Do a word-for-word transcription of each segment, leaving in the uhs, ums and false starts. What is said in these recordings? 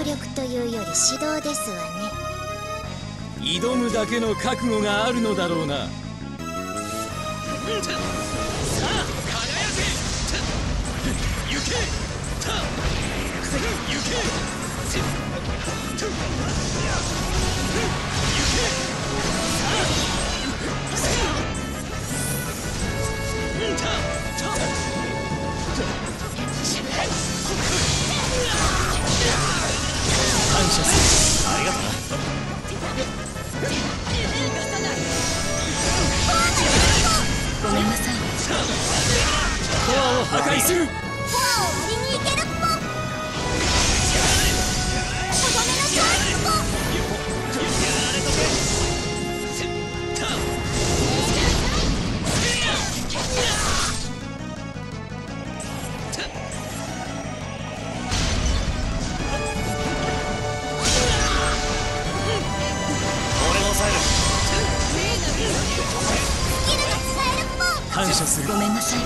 力というより指導ですわね。 挑むだけの覚悟があるのだろうな。さあ輝け行け行け感謝する。ありがとうな。 ごめんなさい。 コアを破壊する。 コアを割りに行けるっぽ。とどめのチャンスぽ。 俺が抑える。 スキルが使えるっぽ。 感謝する。 ごめんなさい。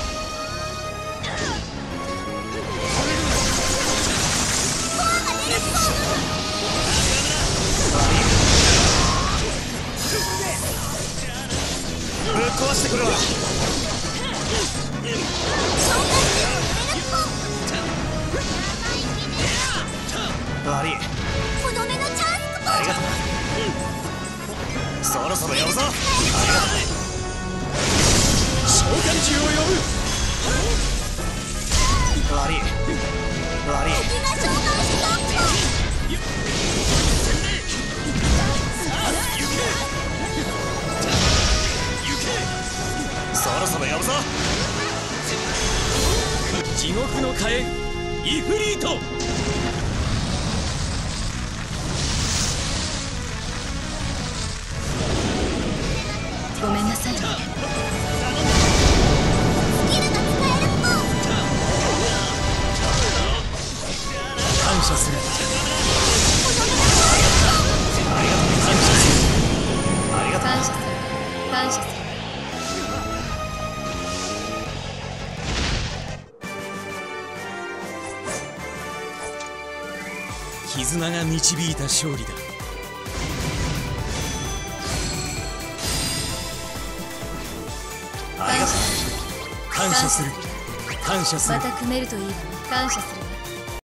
ぶっ壊してくるわ。悪い。 とどめのチャンスぽ。 ありがとう。そろそろ呼ぶぞ。ありがとう。召喚獣を呼ぶ。悪い悪い。 敵が召喚したっぽ。 そろそろ呼ぶぞ。地獄の火炎イフリート。 ごめんなさい。 スキルが使えるっぽ。 感謝する。 ありがとう。 感謝する。ありがとう。 感謝する。感謝する。 絆が導いた勝利だ。ありがとう。感謝する。感謝する。 また組めるといいわね。感謝する。